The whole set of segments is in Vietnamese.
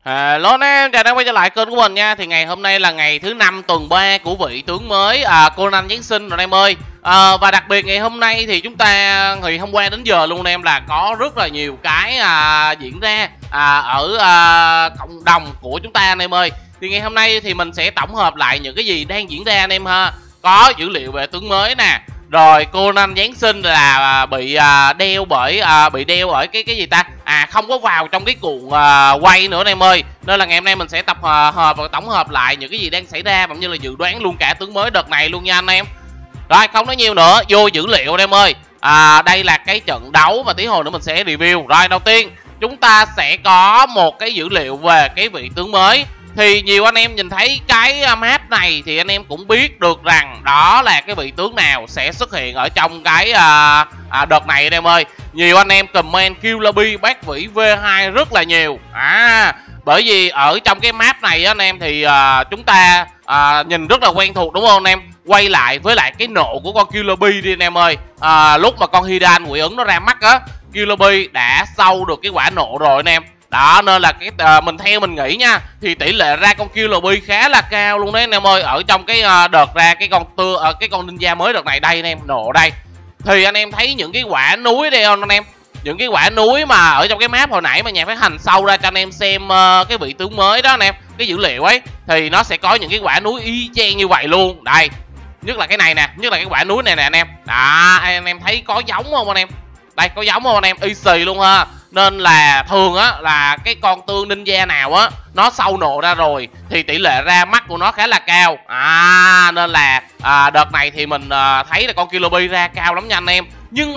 Hello anh em, chào đang quay trở lại kênh của mình nha. Thì ngày hôm nay là ngày thứ 5 tuần 3 của vị tướng mới Conan Giáng sinh rồi anh em ơi. Và đặc biệt ngày hôm nay thì chúng ta thì hôm qua đến giờ luôn anh em là có rất là nhiều cái diễn ra ở cộng đồng của chúng ta anh em ơi. Thì ngày hôm nay thì mình sẽ tổng hợp lại những cái gì đang diễn ra anh em ha. Có dữ liệu về tướng mới nè. Rồi Conan Giáng sinh là bị đeo bởi cái gì ta? Không có vào trong cái cuộn quay nữa anh em ơi. Nên là ngày hôm nay mình sẽ tập hợp và tổng hợp lại những cái gì đang xảy ra cũng như là dự đoán luôn cả tướng mới đợt này luôn nha anh em. Rồi không nói nhiều nữa, vô dữ liệu anh em ơi. Đây là cái trận đấu mà tí hồi nữa mình sẽ review. Rồi đầu tiên chúng ta sẽ có một cái dữ liệu về cái vị tướng mới. Thì nhiều anh em nhìn thấy cái map này thì anh em cũng biết được rằng đó là cái vị tướng nào sẽ xuất hiện ở trong cái đợt này anh em ơi. Nhiều anh em comment Killer Bee bác vĩ V2 rất là nhiều. Bởi vì ở trong cái map này anh em thì chúng ta nhìn rất là quen thuộc đúng không anh em. Quay lại với lại cái nộ của con Killer Bee đi anh em ơi. Lúc mà con Hidan quỷ ứng nó ra mắt á, Killer Bee đã sâu được cái quả nộ rồi anh em. Đó nên là cái theo mình nghĩ nha, thì tỷ lệ ra con Killer Bee khá là cao luôn đấy anh em ơi. Ở trong cái đợt ra cái con ninja mới đợt này đây anh em, nộ đây. Thì anh em thấy những cái quả núi đây không anh em? Những cái quả núi mà ở trong cái map hồi nãy mà nhà phát hành sâu ra cho anh em xem cái vị tướng mới đó anh em, cái dữ liệu ấy thì nó sẽ có những cái quả núi y chang như vậy luôn. Đây, nhất là cái này nè, nhất là cái quả núi này nè anh em. Đó, anh em thấy có giống không anh em? Đây, có giống không anh em? Y xì luôn ha. Nên là thường á là cái con tương ninja nào á nó sâu nộ ra rồi thì tỷ lệ ra mắt của nó khá là cao. Nên là đợt này thì mình thấy là con Killer Bee ra cao lắm nha anh em. Nhưng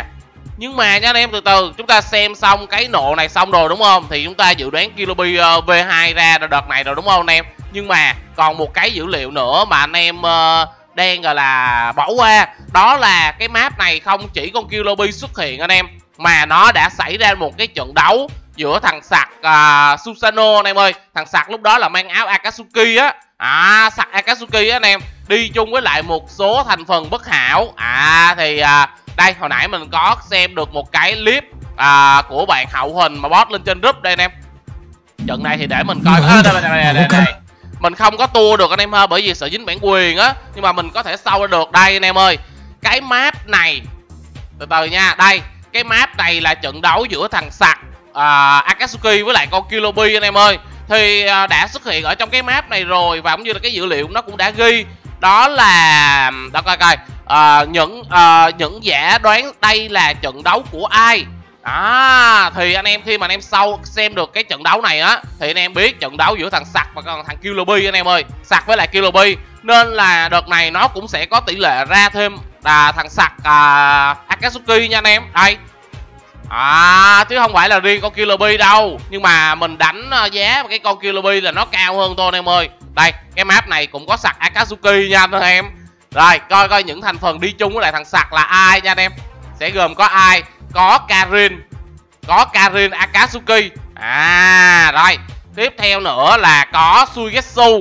mà nha anh em, từ từ chúng ta xem xong cái nộ này xong rồi đúng không, thì chúng ta dự đoán Killer Bee V2 ra đợt này rồi đúng không anh em. Nhưng mà còn một cái dữ liệu nữa mà anh em đang gọi là bỏ qua, đó là cái map này không chỉ con Killer Bee xuất hiện anh em, mà nó đã xảy ra một cái trận đấu giữa thằng sặc Susano anh em ơi. Thằng sặc lúc đó là mang áo Akatsuki á. Sặc Akatsuki á anh em, đi chung với lại một số thành phần bất hảo. Thì đây hồi nãy mình có xem được một cái clip của bạn hậu hình mà post lên trên group đây anh em. Trận này thì để mình coi đây. Mình không có tua được anh em ha, bởi vì sợ dính bản quyền á, nhưng mà mình có thể sâu ra được đây anh em ơi. Cái map này từ từ nha, đây cái map này là trận đấu giữa thằng sặc Akatsuki với lại con Killer Bee anh em ơi. Thì đã xuất hiện ở trong cái map này rồi, và cũng như là cái dữ liệu nó cũng đã ghi đó là đó coi những giả đoán đây là trận đấu của ai. Thì anh em khi mà anh em xem được cái trận đấu này á thì anh em biết trận đấu giữa thằng sặc và thằng Killer Bee anh em ơi, sặc với lại Killer Bee. Nên là đợt này nó cũng sẽ có tỷ lệ ra thêm thằng sặc Akatsuki nha anh em. Đây chứ không phải là riêng con Killer Bee đâu, nhưng mà mình đánh giá cái con Killer Bee là nó cao hơn thôi anh em ơi. Đây cái map này cũng có sặc Akatsuki nha anh em. Rồi coi những thành phần đi chung với lại thằng sặc là ai nha anh em. Sẽ gồm có ai? Có Karin Akatsuki. Rồi tiếp theo nữa là có Suigetsu,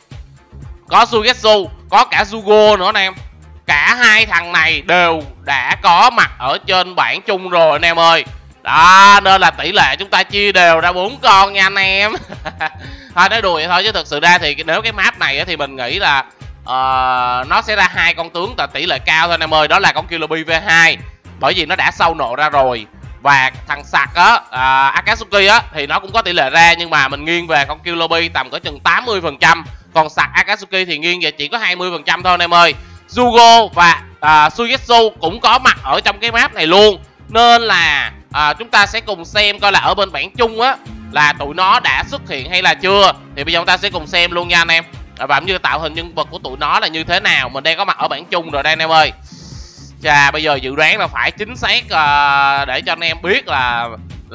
có cả Zugo nữa anh em. Cả hai thằng này đều đã có mặt ở trên bảng chung rồi anh em ơi. Đó nên là tỷ lệ chúng ta chia đều ra 4 con nha anh em. Thôi nói đùa vậy thôi, chứ thực sự ra thì nếu cái map này thì mình nghĩ là nó sẽ ra 2 con tướng tỷ lệ cao thôi anh em ơi. Đó là con Killer Bee V2, bởi vì nó đã sâu nộ ra rồi. Và thằng sặc Akatsuki thì nó cũng có tỷ lệ ra, nhưng mà mình nghiêng về con Killer Bee tầm có chừng 80%. Còn sặc Akatsuki thì nghiêng về chỉ có 20% thôi anh em ơi. Zugo và Suigetsu cũng có mặt ở trong cái map này luôn. Nên là chúng ta sẽ cùng xem coi là ở bên bảng chung á là tụi nó đã xuất hiện hay là chưa. Thì bây giờ chúng ta sẽ cùng xem luôn nha anh em. Và cũng như tạo hình nhân vật của tụi nó là như thế nào. Mình đang có mặt ở bảng chung rồi đây anh em ơi. Chà, bây giờ dự đoán là phải chính xác để cho anh em biết là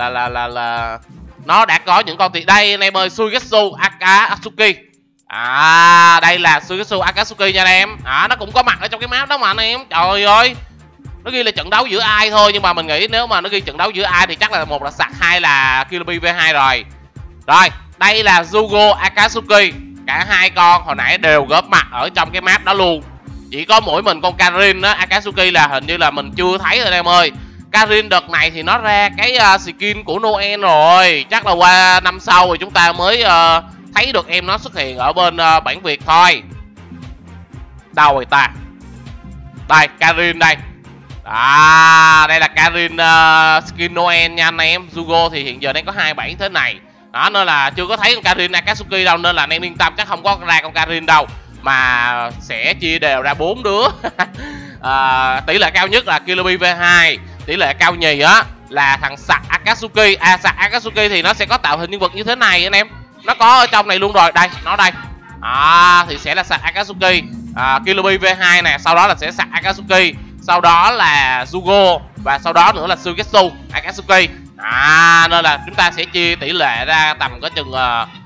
nó đã có những con tiền. Đây anh em ơi, Suigetsu Akatsuki. Đây là Suigetsu Akatsuki nha anh em. Nó cũng có mặt ở trong cái map đó mà anh em. Trời ơi, nó ghi là trận đấu giữa ai thôi, nhưng mà mình nghĩ nếu mà nó ghi trận đấu giữa ai thì chắc là một là sặc, hai là Killer Bee V2 rồi. Rồi, đây là Zugo Akatsuki. Cả hai con hồi nãy đều góp mặt ở trong cái map đó luôn. Chỉ có mỗi mình con Karin Akatsuki là hình như là mình chưa thấy rồi em ơi. Karin đợt này thì nó ra cái skin của Noel rồi. Chắc là qua năm sau rồi chúng ta mới thấy được em nó xuất hiện ở bên bản Việt thôi. Đâu rồi ta? Đây, Karin đây. Đây là Karin skin Noel nha anh em. Yugo thì hiện giờ đang có 2 bản thế này. Đó, nên là chưa có thấy con Karin Akatsuki đâu, nên là anh em yên tâm, chắc không có ra con Karin đâu, mà sẽ chia đều ra 4 đứa. Tỷ lệ cao nhất là Kilobi V2, tỷ lệ cao nhì á là thằng Sạc Akatsuki. Sạc Akatsuki thì nó sẽ có tạo hình nhân vật như thế này anh em, nó có ở trong này luôn rồi. Đây, nó đây. Thì sẽ là Sạc Akatsuki, Kilobi V2 nè, sau đó là sẽ Sạc Akatsuki, sau đó là Yugo, và sau đó nữa là Suigetsu Akatsuki. Nên là chúng ta sẽ chia tỷ lệ ra tầm có chừng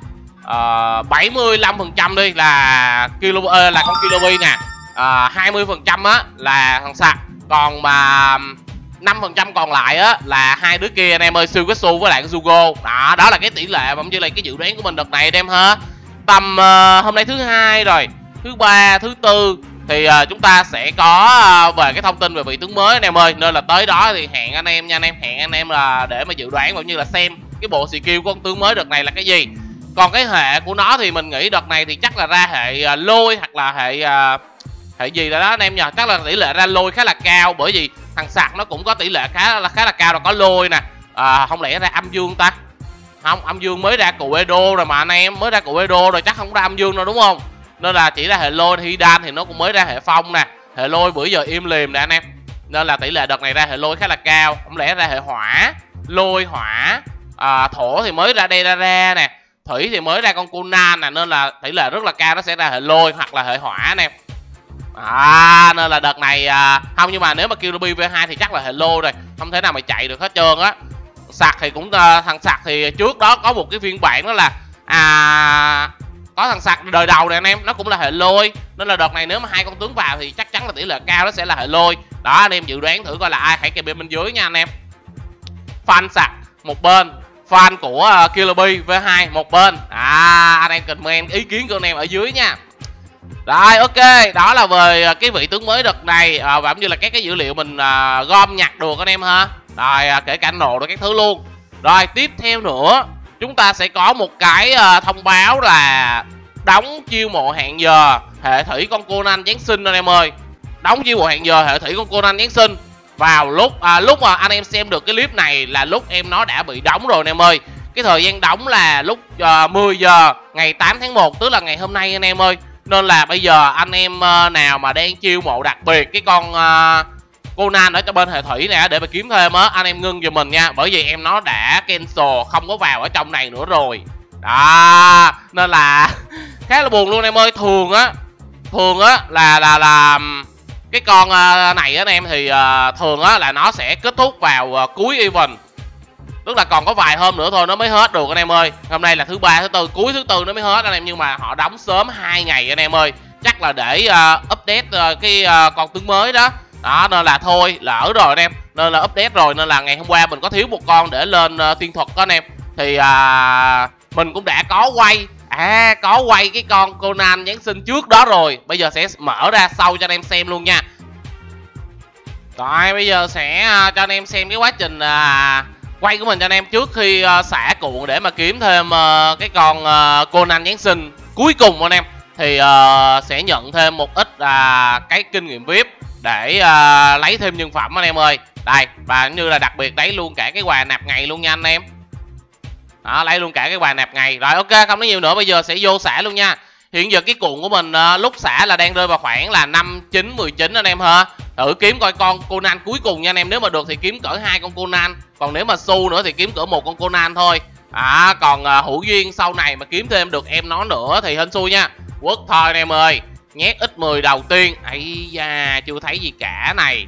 75% đi là là con Kilobi nè, 20% á là thằng Sạc, còn mà 5% còn lại á là 2 đứa kia anh em ơi, Suigetsu với lại Yugo. Đó là cái tỷ lệ cũng như là cái dự đoán của mình đợt này anh em ha. Tầm hôm nay thứ Hai rồi, thứ Ba, thứ Tư thì chúng ta sẽ có về cái thông tin về vị tướng mới anh em ơi, nên là tới đó thì hẹn anh em nha anh em, hẹn anh em là để mà dự đoán cũng như là xem cái bộ skill của con tướng mới đợt này là cái gì. Còn cái hệ của nó thì mình nghĩ đợt này thì chắc là ra hệ lôi hoặc là hệ gì đó anh em nhờ, chắc là tỷ lệ ra lôi khá là cao, bởi vì thằng Sạc nó cũng có tỷ lệ khá là cao, là có lôi nè. Không lẽ ra âm dương ta? Không, âm dương mới ra cụ Edo rồi mà anh em, mới ra cụ Edo rồi, chắc không ra âm dương đâu đúng không? Nên là chỉ ra hệ lôi. Hidan thì nó cũng mới ra hệ phong nè, hệ lôi bữa giờ im lìm nè anh em, nên là tỷ lệ đợt này ra hệ lôi khá là cao. Không lẽ ra hệ hỏa, lôi hỏa, thổ thì mới ra đây ra nè, thủy thì mới ra con Conan nè, nên là tỷ lệ rất là cao nó sẽ ra hệ lôi hoặc là hệ hỏa anh em. Nên là đợt này không, nhưng mà nếu mà Kilobi V2 thì chắc là hệ lôi rồi, không thể nào mà chạy được hết trơn á. Sạc thì cũng thằng Sạc thì trước đó có một cái phiên bản đó là có thằng Sạc đời đầu này anh em, nó cũng là hệ lôi, nên là đợt này nếu mà 2 con tướng vào thì chắc chắn là tỷ lệ cao nó sẽ là hệ lôi. Đó, anh em dự đoán thử coi là ai, hãy kèm bên dưới nha anh em. Fan Sạc một bên, fan của Kilobi V2 một bên. Anh em comment ý kiến của anh em ở dưới nha. Rồi, ok, đó là về cái vị tướng mới đợt này, và cũng như là các cái dữ liệu mình gom nhặt được anh em ha. Rồi, kể cả nổ rồi các thứ luôn. Rồi, tiếp theo nữa chúng ta sẽ có một cái thông báo là đóng chiêu mộ hẹn giờ hệ thủy con Conan Giáng sinh anh em ơi. Đóng chiêu mộ hẹn giờ hệ thủy con Conan Giáng sinh vào lúc mà anh em xem được cái clip này là lúc em nó đã bị đóng rồi anh em ơi. Cái thời gian đóng là lúc 10 giờ ngày 8 tháng 1, tức là ngày hôm nay anh em ơi. Nên là bây giờ anh em nào mà đang chiêu mộ đặc biệt cái con Conan ở cho bên hệ thủy nè để mà kiếm thêm á, anh em ngưng giùm mình nha, bởi vì em nó đã cancel không có vào ở trong này nữa rồi. Đó, nên là khá là buồn luôn em ơi. Thường á là cái con này á anh em thì thường á là nó sẽ kết thúc vào cuối event, tức là còn có vài hôm nữa thôi nó mới hết được anh em ơi. Hôm nay là thứ Ba, thứ Tư, cuối thứ Tư nó mới hết anh em, nhưng mà họ đóng sớm 2 ngày anh em ơi, chắc là để update cái con tướng mới đó. Đó, nên là thôi lỡ rồi anh em, nên là update rồi, nên là ngày hôm qua mình có thiếu một con để lên tiên thuật đó anh em, thì mình cũng đã có quay cái con Conan Giáng sinh trước đó rồi, bây giờ sẽ mở ra sau cho anh em xem luôn nha. Rồi bây giờ sẽ cho anh em xem cái quá trình quay của mình cho anh em trước khi xả cuộn để mà kiếm thêm cái con Conan Giáng sinh cuối cùng anh em, thì sẽ nhận thêm một ít cái kinh nghiệm VIP để lấy thêm nhân phẩm anh em ơi. Đây, và như là đặc biệt lấy luôn cả cái quà nạp ngày luôn nha anh em. Đó, lấy luôn cả cái quà nạp ngày. Rồi, ok, không nói nhiều nữa, bây giờ sẽ vô xả luôn nha. Hiện giờ cái cuộn của mình lúc xả là đang rơi vào khoảng là 5, 9, 19 anh em ha. Thử kiếm coi con Conan cuối cùng nha anh em, nếu mà được thì kiếm cỡ 2 con Conan, còn nếu mà su nữa thì kiếm cỡ 1 con Conan thôi. Còn hữu duyên sau này mà kiếm thêm được em nó nữa thì hên xui nha. Quất thôi anh em ơi. Nhét X10 đầu tiên. Ây da, chưa thấy gì cả này.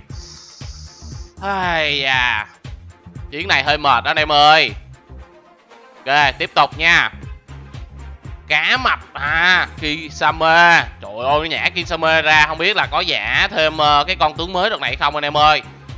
Ây da, chuyến này hơi mệt đó anh em ơi. Ok, tiếp tục nha. Cá mập Kisame. Trời ơi, nó nhả Kisame ra, không biết là có giả thêm cái con tướng mới đợt này không anh em ơi.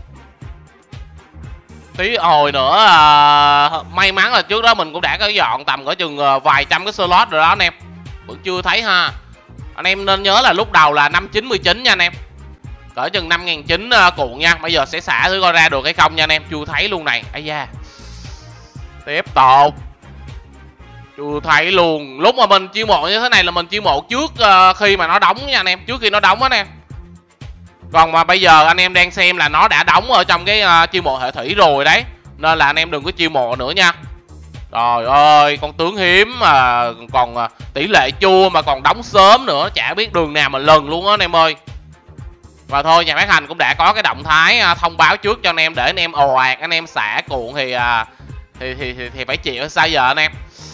Tí hồi nữa may mắn là trước đó mình cũng đã có dọn tầm có chừng vài trăm cái slot rồi đó anh em, vẫn chưa thấy ha. Anh em nên nhớ là lúc đầu là 5, 9, 19 nha anh em. cỡ chừng 5.900 cuộn nha. Bây giờ sẽ xả thử coi ra được hay không nha anh em. Chưa thấy luôn này. Ây da. Tiếp tục. Chưa thấy luôn. Lúc mà mình chiêu mộ như thế này là mình chiêu mộ trước khi mà nó đóng nha anh em. Trước khi nó đóng á anh em. Còn mà bây giờ anh em đang xem là nó đã đóng ở trong cái chiêu mộ hệ thủy rồi đấy. Nên là anh em đừng có chiêu mộ nữa nha. Trời ơi, con tướng hiếm mà còn tỷ lệ chua mà còn đóng sớm nữa. Chả biết đường nào mà lần luôn á anh em ơi. Và thôi, nhà phát hành cũng đã có cái động thái thông báo trước cho anh em, để anh em ồ ạt, anh em xả cuộn thì phải chịu sao giờ anh em.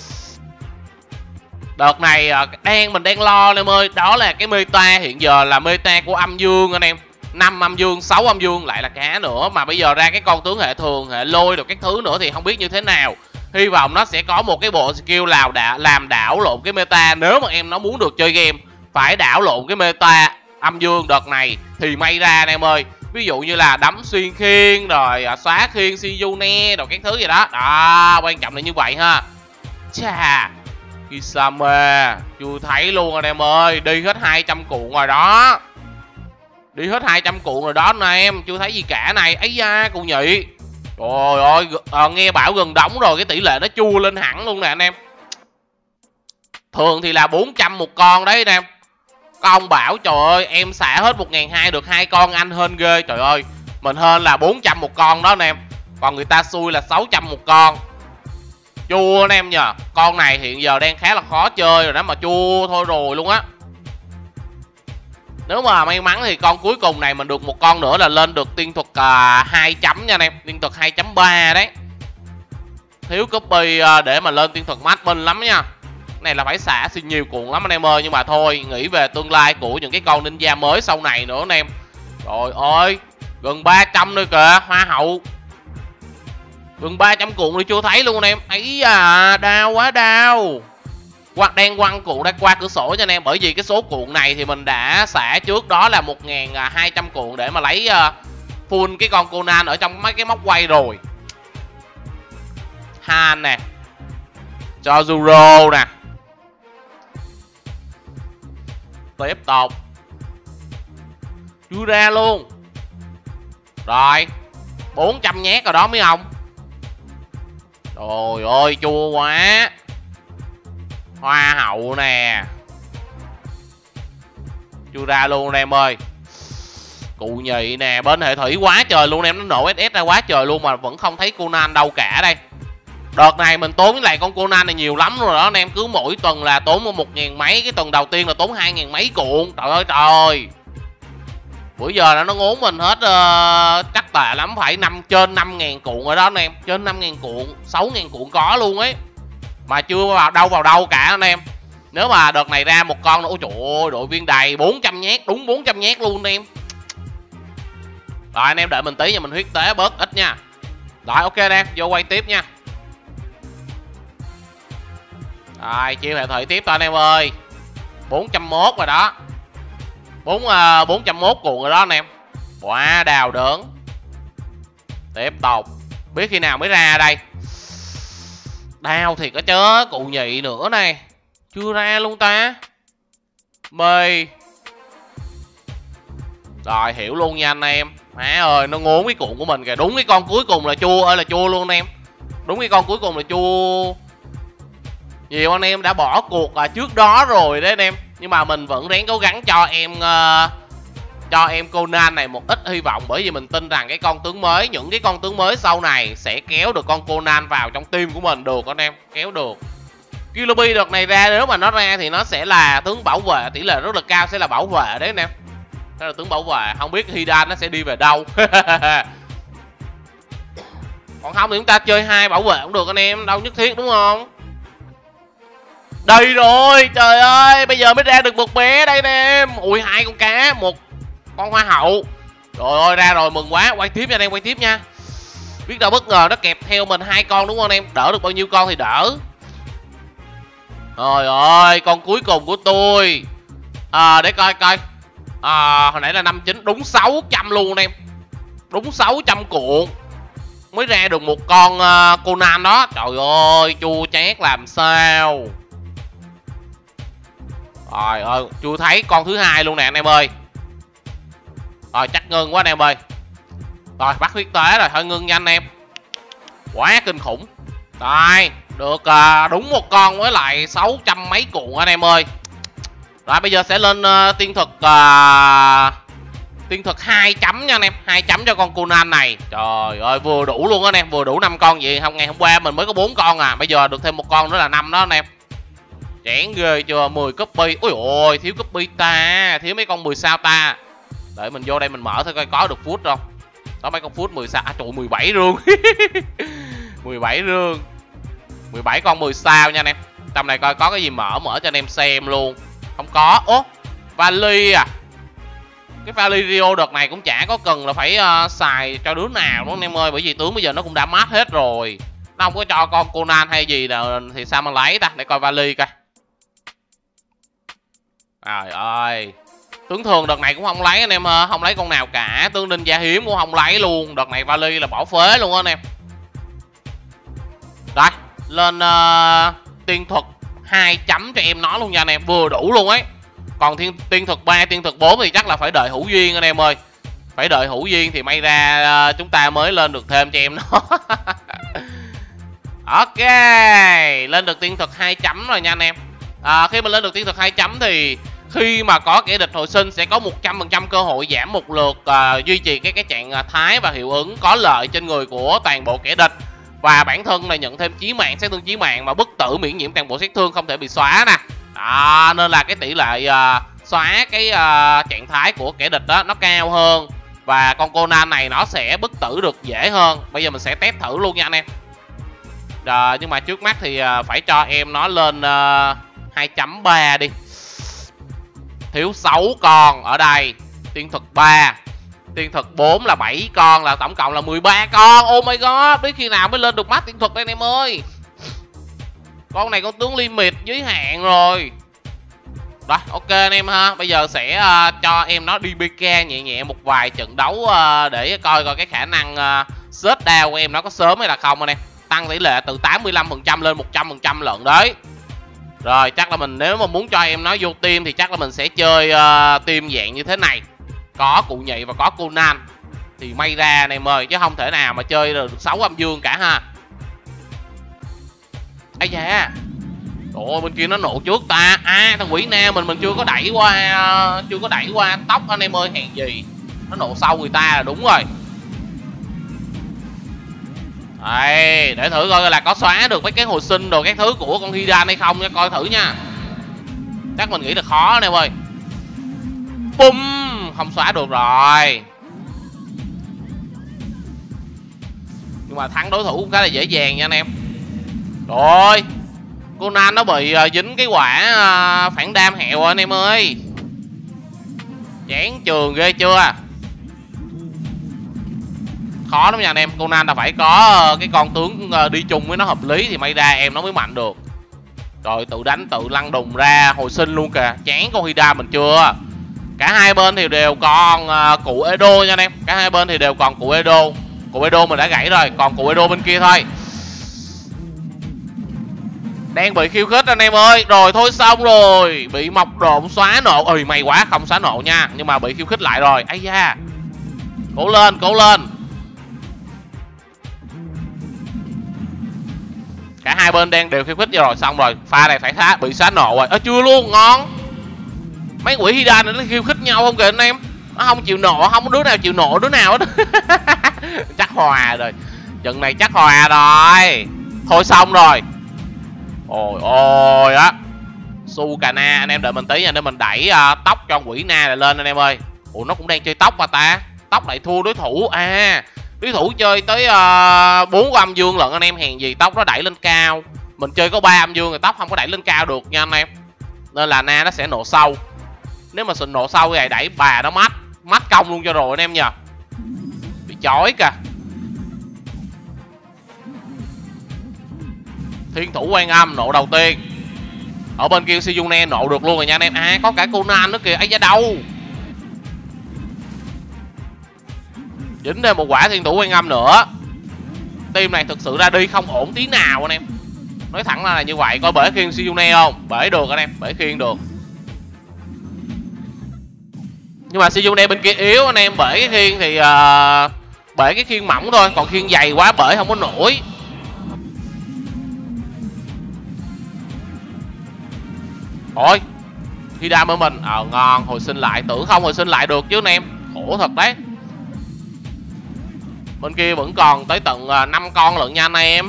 Đợt này mình đang lo anh em ơi. Đó là cái meta hiện giờ là meta của âm dương anh em. 5 âm dương, 6 âm dương lại là cá nữa. Mà bây giờ ra cái con tướng hệ thường, hệ lôi được các thứ nữa thì không biết như thế nào. Hy vọng nó sẽ có một cái bộ skill nào đã làm đảo lộn cái meta. Nếu mà em nó muốn được chơi game phải đảo lộn cái meta âm dương đợt này thì may ra anh em ơi. Ví dụ như là đấm xuyên khiên, rồi xóa khiên Shizune, rồi các thứ gì đó. Đó, quan trọng là như vậy ha. Chà, Kisame chưa thấy luôn anh em ơi. Đi hết 200 cuộn rồi đó. Đi hết 200 cuộn rồi đó anh em. Chưa thấy gì cả này. Ấy da, cụ nhị. Trời ơi, nghe bảo gần đóng rồi, cái tỷ lệ nó chua lên hẳn luôn nè anh em. Thường thì là 400 một con đấy anh em. Con bảo trời ơi, em xả hết 1.200 được 2 con anh hên ghê. Trời ơi, mình hên là 400 một con đó anh em. Còn người ta xui là 600 một con. Chua anh em nhờ. Con này hiện giờ đang khá là khó chơi rồi đó, mà chua thôi rồi luôn á. Nếu mà may mắn thì con cuối cùng này mình được một con nữa là lên được tiên thuật 2 chấm nha anh em. Tiên thuật 2.3 đấy. Thiếu copy để mà lên tiên thuật max bên lắm nha. Cái này là phải xả xin nhiều cuộn lắm anh em ơi. Nhưng mà thôi, nghĩ về tương lai của những cái con ninja mới sau này nữa anh em. Trời ơi, gần 300 nữa kìa, hoa hậu. Gần 300 cuộn thì chưa thấy luôn anh em. Ấy à, đau quá đau. Hoặc đang quăng cuộn ra qua cửa sổ cho anh em. Bởi vì cái số cuộn này thì mình đã xả trước đó là 1.200 cuộn để mà lấy full cái con Conan ở trong mấy cái móc quay rồi. Han nè, Chojuro nè. Tiếp tục. Chưa ra luôn. Rồi 400 nhát rồi đó mấy ông. Trời ơi, chua quá. Hoa hậu nè. Chưa ra luôn em ơi. Cụ nhị nè, bên hệ thủy quá trời luôn em. Nó nổ SS ra quá trời luôn mà vẫn không thấy Conan đâu cả đây. Đợt này mình tốn với lại con Conan này nhiều lắm rồi đó anh em. Cứ mỗi tuần là tốn 1.000 mấy. Cái tuần đầu tiên là tốn 2.000 mấy cuộn. Trời ơi trời. Bữa giờ là nó ngốn mình hết chắc tệ lắm phải trên 5.000 cuộn rồi đó anh em. Trên 5.000 cuộn, 6.000 cuộn có luôn ấy. Mà chưa vào đâu cả anh em. Nếu mà đợt này ra một con nữa, ôi trời ơi, đội viên đầy 400 nhát, đúng 400 nhát luôn anh em. Rồi anh em đợi mình tí nha, mình huyết tế bớt ít nha. Rồi ok anh em, vô quay tiếp nha. Rồi chiêu hệ thủy tiếp thôi anh em ơi. 401 rồi đó. 401 cuộn rồi đó anh em. Quá đào đớn. Tiếp tục. Biết khi nào mới ra đây. Đau thiệt có chớ. Cụ nhị nữa này. Chưa ra luôn ta. Mê. Rồi hiểu luôn nha anh em. Má ơi, nó ngốn cái cuộn của mình kìa. Đúng cái con cuối cùng là chua ơi là chua luôn anh em. Đúng cái con cuối cùng là chua. Nhiều anh em đã bỏ cuộc trước đó rồi đấy anh em. Nhưng mà mình vẫn ráng cố gắng cho em Conan này một ít hy vọng. Bởi vì mình tin rằng cái con tướng mới, những cái con tướng mới sau này sẽ kéo được con Conan vào trong team của mình được anh em. Kéo được. Kilobi đợt này ra, nếu mà nó ra thì nó sẽ là tướng bảo vệ. Tỷ lệ rất là cao sẽ là bảo vệ đấy anh em. Đó là tướng bảo vệ. Không biết Hidan nó sẽ đi về đâu. Còn không thì chúng ta chơi 2 bảo vệ cũng được anh em. Đâu nhất thiết đúng không. Đây rồi, trời ơi, bây giờ mới ra được một bé đây nè em. Ui, 2 con cá, một con hoa hậu. Trời ơi, ra rồi, mừng quá. Quay tiếp nha anh em, quay tiếp nha. Biết đâu bất ngờ nó kẹp theo mình 2 con đúng không anh em. Đỡ được bao nhiêu con thì đỡ. Trời ơi, con cuối cùng của tôi. Để coi coi. Hồi nãy là 59, đúng 600 luôn anh em. Đúng 600 cuộn mới ra được một con Conan đó. Trời ơi, chua chát làm sao. Trời ơi, chưa thấy con thứ hai luôn nè anh em ơi. Rồi chắc ngưng quá anh em ơi. Rồi bắt huyết tế rồi, thôi ngưng nha anh em. Quá kinh khủng. Rồi được đúng một con với lại 600 mấy cuộn anh em ơi. Rồi bây giờ sẽ lên tiên thuật 2 chấm nha anh em, 2 chấm cho con Conan này. Trời ơi vừa đủ luôn anh em, vừa đủ 5 con gì không, ngày hôm qua mình mới có 4 con à, bây giờ được thêm một con nữa là 5 đó anh em. Chán ghê chưa, 10 copy. Ôi ôi thiếu copy ta, thiếu mấy con 10 sao ta. Để mình vô đây mình mở thử coi có được phút không. Có mấy con phút 10 sao. À trời 17 rương. 17 rương. 17 con 10 sao nha anh em. Trong này coi có cái gì mở cho anh em xem luôn. Không có. Ố vali à. Cái vali Rio đợt này cũng chả có cần là phải xài cho đứa nào đúng không anh em ơi. Bởi vì tướng bây giờ nó cũng đã mát hết rồi. Nó không có cho con Conan hay gì nào thì sao mà lấy ta. Để coi vali coi. Trời ơi. Tướng thường đợt này cũng không lấy anh em ơi. Không lấy con nào cả. Tướng ninja hiếm cũng không lấy luôn. Đợt này vali là bỏ phế luôn á anh em. Rồi lên tiên thuật 2 chấm cho em nó luôn nha anh em. Vừa đủ luôn ấy. Còn tiên thuật 3, tiên thuật 4 thì chắc là phải đợi hữu duyên anh em ơi. Phải đợi hữu duyên thì may ra chúng ta mới lên được thêm cho em nó. Ok. Lên được tiên thuật 2 chấm rồi nha anh em. Khi mà lên được tiên thuật 2 chấm thì khi mà có kẻ địch hồi sinh sẽ có 100% cơ hội giảm một lượt duy trì cái trạng thái và hiệu ứng có lợi trên người của toàn bộ kẻ địch. Và bản thân này nhận thêm chí mạng, sát thương chí mạng và bất tử miễn nhiễm toàn bộ sát thương không thể bị xóa nè. Nên là cái tỷ lệ xóa cái trạng thái của kẻ địch đó nó cao hơn. Và con Conan này nó sẽ bất tử được dễ hơn. Bây giờ mình sẽ test thử luôn nha anh em. Nhưng mà trước mắt thì phải cho em nó lên 2.3 đi. Thiếu 6 con ở đây. Tiên thuật 3, tiên thuật 4 là 7 con, là tổng cộng là 13 con. Oh my god, biết khi nào mới lên được mắt tiên thuật đây anh em ơi. Con này con tướng limit giới hạn rồi. Rồi ok anh em ha. Bây giờ sẽ cho em nó đi BK nhẹ nhẹ một vài trận đấu để coi cái khả năng shutdown của em nó có sớm hay là không anh em. Tăng tỷ lệ từ 85% lên 100% lận đấy. Rồi chắc là mình nếu mà muốn cho em nó vô team thì chắc là mình sẽ chơi team dạng như thế này. Có cụ nhị và có Conan thì may ra anh em ơi, chứ không thể nào mà chơi được 6 âm dương cả ha. Ây da. Ồ bên kia nó nổ trước ta. Thằng quỷ na mình chưa có đẩy qua tóc anh em ơi, hèn gì. Nó nổ sau người ta là đúng rồi. Đây, để thử coi là có xóa được mấy cái hồi sinh đồ các thứ của con Hidan hay không nha, coi thử nha. Chắc mình nghĩ là khó anh em ơi. Bum, không xóa được rồi. Nhưng mà thắng đối thủ cũng khá là dễ dàng nha anh em. Rồi Conan nó bị dính cái quả phản đam hẹo anh em ơi. Chán trường ghê chưa. Khó lắm nha anh em. Conan là phải có cái con tướng đi chung với nó hợp lý thì may ra em nó mới mạnh được. Rồi tự đánh tự lăn đùng ra hồi sinh luôn kìa. Chán con Hida mình chưa. Cả hai bên thì đều còn cụ Edo nha anh em. Cả hai bên thì đều còn cụ Edo. Cụ Edo mình đã gãy rồi, còn cụ Edo bên kia thôi. Đang bị khiêu khích anh em ơi. Rồi thôi xong rồi. Bị mọc độn xóa nộ. Ơi may quá không xóa nộ nha. Nhưng mà bị khiêu khích lại rồi. Ây da. Cố lên, cố lên. Cả hai bên đang đều khiêu khích rồi. Xong rồi, pha này phải bị xóa nộ rồi. Chưa luôn, ngon. Mấy quỷ Hidan này nó khiêu khích nhau không kìa anh em. Nó không chịu nộ, không có đứa nào chịu nộ đứa nào hết. Chắc hòa rồi. Trận này chắc hòa rồi. Thôi xong rồi. Ôi ôi á. Sukana anh em đợi mình tí nha, để mình đẩy tóc cho quỷ na này lên anh em ơi. Ủa nó cũng đang chơi tóc mà ta. Tóc lại thua đối thủ. Đối thủ chơi tới 4 âm dương lận anh em, hèn gì tóc nó đẩy lên cao. Mình chơi có 3 âm dương rồi tóc không có đẩy lên cao được nha anh em. Nên là na nó sẽ nổ sâu. Nếu mà nổ sâu thì đẩy bà nó mắt công luôn cho rồi anh em nhờ. Bị chói kìa. Thiên thủ Quan Âm nộ đầu tiên. Ở bên kia Shizune nộ được luôn rồi nha anh em. Có cả Conan nữa kìa. Ấy da đâu. Dính thêm một quả Thiên thủ Quan Âm nữa. Team này thực sự ra đi không ổn tí nào anh em. Nói thẳng ra là như vậy. Coi bể khiên Shizune không. Bể được anh em. Bể khiên được. Nhưng mà Sejuani bên kia yếu anh em, bể cái khiên thì bể cái khiên mỏng thôi, còn khiên dày quá bể không có nổi. Thôi khi đam ở mình ngon, hồi sinh lại, tưởng không hồi sinh lại được chứ anh em, khổ thật đấy. Bên kia vẫn còn tới tận 5 con lận nha anh em.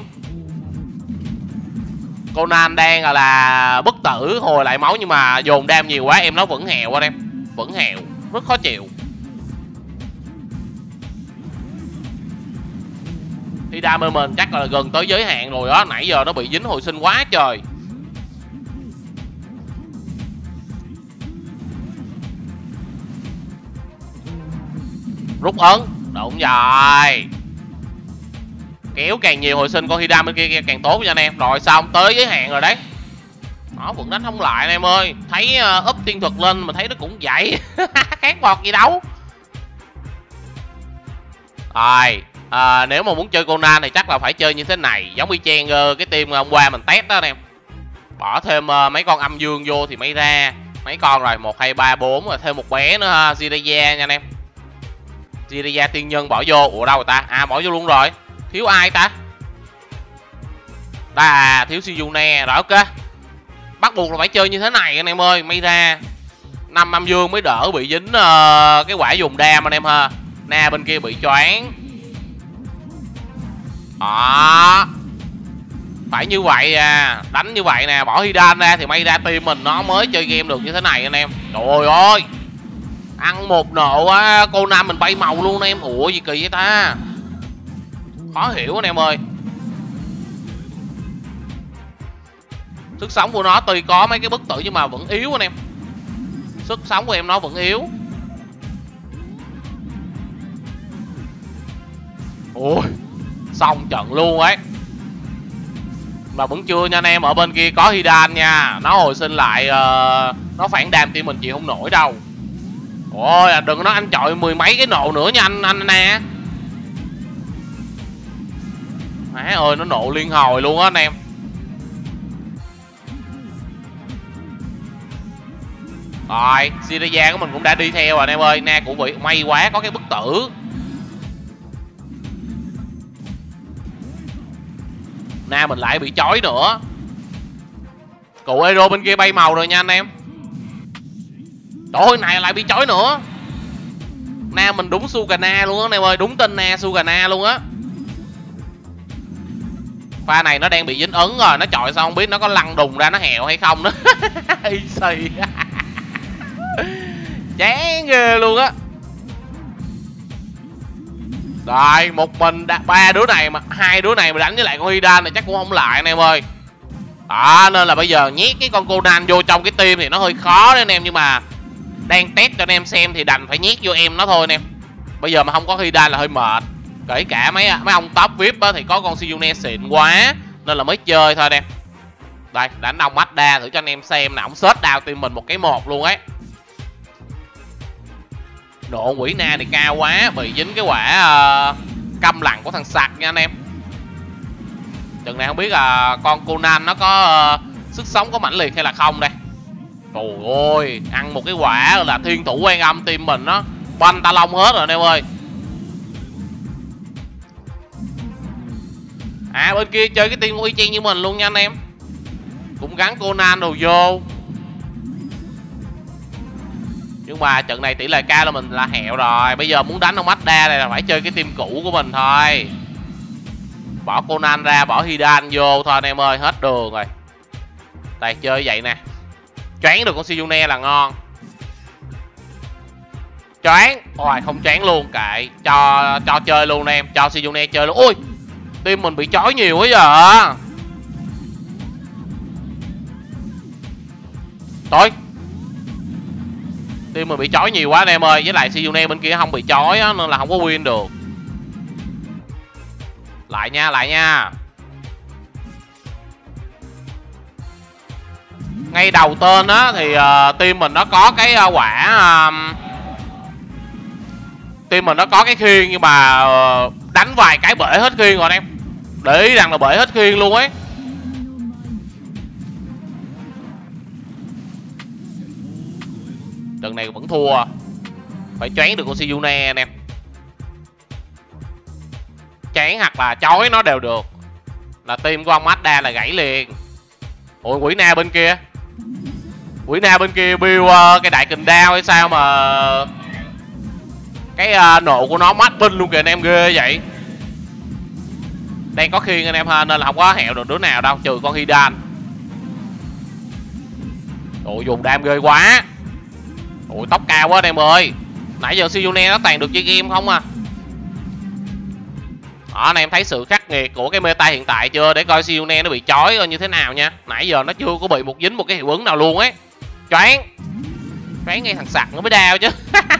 Conan đang là bất tử hồi lại máu, nhưng mà dồn đam nhiều quá em nó vẫn hèo anh em, vẫn hèo, rất khó chịu. Khi đam bên mình chắc là gần tới giới hạn rồi đó, nãy giờ nó bị dính hồi sinh quá trời. Rút ấn, đúng rồi. Kéo càng nhiều hồi sinh con Hidam bên kia càng tốt nha anh em. Rồi xong, tới giới hạn rồi đấy. Nó vẫn đánh không lại anh em ơi. Thấy up tiên thuật lên mà thấy nó cũng vậy. Khác bọt gì đâu. Rồi nếu mà muốn chơi Conan thì chắc là phải chơi như thế này, giống y chang cái team hôm qua mình test đó anh em. Bỏ thêm mấy con âm dương vô thì mới ra. Mấy con rồi, 1, 2, 3, 4, rồi thêm một bé nữa ha, Jiraiya nha anh em. Jiraiya tiên nhân bỏ vô. Ủa đâu rồi ta? Bỏ vô luôn rồi. Thiếu ai ta? Thiếu Sejuani. Rồi ok, bắt buộc là phải chơi như thế này anh em ơi, may ra 5 âm dương mới đỡ bị dính cái quả dùng đam anh em ha. Na bên kia bị choáng. Phải như vậy đánh như vậy nè, bỏ Hidan ra thì may ra team mình nó mới chơi game được như thế này anh em. Trời ơi, ăn một nộ á, Conan mình bay màu luôn anh em. Ủa gì kỳ vậy ta, khó hiểu anh em ơi. Sức sống của nó tuy có mấy cái bất tử nhưng mà vẫn yếu anh em. Sức sống của em nó vẫn yếu. Ui, xong trận luôn ấy. Mà vẫn chưa nha anh em, ở bên kia có Hidan nha. Nó hồi sinh lại nó phản đam team mình chịu không nổi đâu. Ôi đừng có nói anh chọi 10 mấy cái nộ nữa nha anh nè. Má ơi, nó nộ liên hồi luôn á anh em. Rồi, Jiraiya của mình cũng đã đi theo rồi anh em ơi. Na cũng bị may quá có cái bức tử. Na mình lại bị chói nữa. Cụ Eero bên kia bay màu rồi nha anh em. Trời ơi, này lại bị chói nữa. Na mình đúng Sukana luôn á anh em ơi, đúng tên Na Sukana luôn á. Pha này nó đang bị dính ấn rồi, nó chọi xong không biết nó có lăn đùng ra nó hẹo hay không nữa. Easy. Chán ghê luôn á. Rồi, một mình ba đứa này mà hai đứa này mà đánh với lại con Hidan này chắc cũng không lại anh em ơi. Đó, nên là bây giờ nhét cái con Conan vô trong cái team thì nó hơi khó đấy anh em, nhưng mà đang test cho anh em xem thì đành phải nhét vô em nó thôi anh em. Bây giờ mà không có Hidan là hơi mệt. Kể cả mấy ông top VIP á thì có con Sejuani xịn quá nên là mới chơi thôi anh em. Đây, đánh ông Mazda thử cho anh em xem nè, ổng xết đao team mình một cái một luôn ấy. Độ quỷ Na thì cao quá, bị dính cái quả câm lặng của thằng sặc nha anh em. Trận này không biết là con Conan nó có sức sống có mãnh liệt hay là không đây. Trời ơi, ăn một cái quả là thiên thủ quan âm team mình nó banh ta long hết rồi anh em ơi. Bên kia chơi cái team y chang như mình luôn nha anh em. Cũng gắn Conan đồ vô. Nhưng mà trận này tỷ lệ cao là mình là hẹo rồi. Bây giờ muốn đánh ông Mazda này là phải chơi cái team cũ của mình thôi. Bỏ Conan ra, bỏ Hidan vô thôi anh em ơi, hết đường rồi. Đây, chơi vậy nè. Choáng được con Sejuani là ngon. Choáng. Ôi, không choáng luôn, kệ. Cho chơi luôn em, cho Sejuani chơi luôn. Ui, team mình bị chói nhiều quá giờ. Thôi, team mình bị chói nhiều quá anh em ơi. Với lại Sejuani bên kia không bị chói á, nên là không có win được. Lại nha. Ngay đầu tên á thì team mình nó có cái quả team mình nó có cái khiên, nhưng mà đánh vài cái bể hết khiên rồi anh em. Để ý rằng là bể hết khiên luôn ấy. Trận này vẫn thua. Phải choáng được con Siyune anh em. Choáng hoặc là chói nó đều được là team của ông Mazda là gãy liền. Ủa quỷ na bên kia. Quỷ na bên kia build cái đại kình đao hay sao mà cái nộ của nó mát binh luôn kìa anh em, ghê vậy. Đang có khiên anh em ha, nên là không có hẹo được đứa nào đâu trừ con Hidan. Ủa dùng đam ghê quá. Ủa tóc cao quá anh em ơi. Nãy giờ Siyune nó toàn được chơi game không à. Đó anh em thấy sự khắc nghiệt của cái meta hiện tại chưa, để coi Siyune nó bị chói như thế nào nha. Nãy giờ nó chưa có bị dính một cái hiệu ứng nào luôn ấy. Choáng ngay thằng sặc nó mới đau chứ.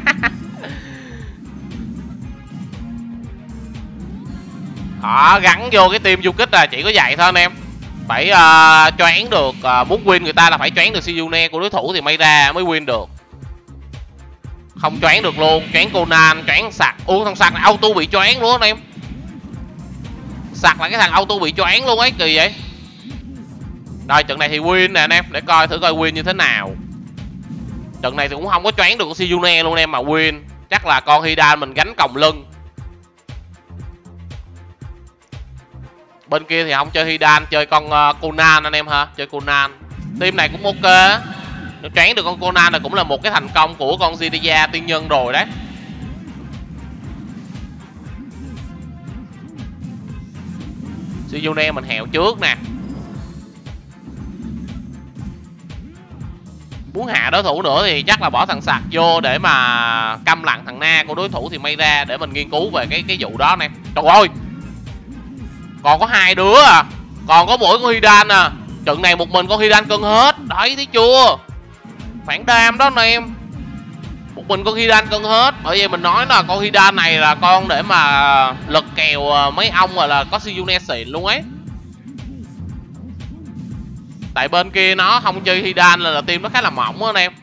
Đó, gắn vô cái team du kích là chỉ có vậy thôi anh em. Phải choáng được, muốn win người ta là phải choáng được Siyune của đối thủ thì may ra mới win được. Không choáng được luôn, choáng Conan, choáng sặc. Ủa thằng sặc này auto bị choáng luôn anh em. Sặc là cái thằng auto bị choáng luôn ấy, kỳ vậy. Rồi trận này thì win nè anh em, để coi thử coi win như thế nào. Trận này thì cũng không có choáng được con Siyune luôn em mà win. Chắc là con Hidan mình gánh còng lưng. Bên kia thì không chơi Hidan, chơi con Conan anh em ha, chơi Conan. Team này cũng ok. Nếu choáng được con Conan là cũng là một cái thành công của con Jiraiya tiên nhân rồi đấy. Siyune mình hẹo trước nè. Muốn hạ đối thủ nữa thì chắc là bỏ thằng sạc vô để mà câm lặng thằng Na của đối thủ thì may ra, để mình nghiên cứu về cái vụ đó nè. Trời ơi, còn có hai đứa à, còn có mỗi con Hidan à. Trận này một mình con Hidan cân hết. Đấy thấy chưa, phản đam đó anh em. Một mình con Hidan cân hết. Bởi vì mình nói là con Hidan này là con để mà lật kèo mấy ông rồi là có Siyune xịn luôn ấy. Tại bên kia nó không chơi Hidan là team nó khá là mỏng đó anh em.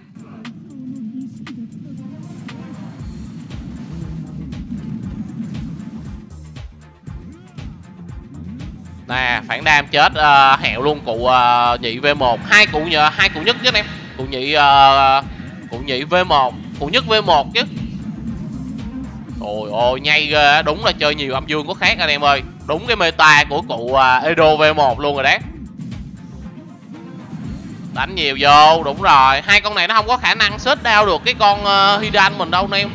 Nè phản đam chết, hẹo luôn cụ nhị V1. Hai cụ nhất chứ anh em. Cụ nhị V1, cụ nhất V1 chứ. Ôi ôi nhây ghê, đúng là chơi nhiều âm dương có khác anh em ơi. Đúng cái meta của cụ Edo V1 luôn rồi đấy. Đánh nhiều vô, đúng rồi. Hai con này nó không có khả năng xếp đao được cái con Hidan mình đâu anh em.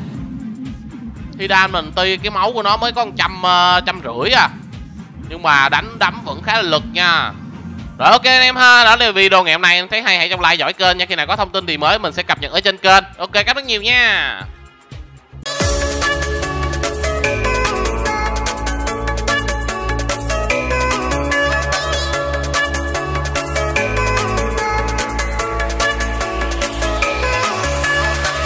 Hidan mình tuy cái máu của nó mới có 150 à, nhưng mà đánh đấm vẫn khá là lực nha. Rồi ok anh em ha, đó là video ngày hôm nay. Em thấy hay hãy trong like dõi kênh nha. Khi nào có thông tin thì mới mình sẽ cập nhật ở trên kênh. Ok, cảm ơn rất nhiều nha.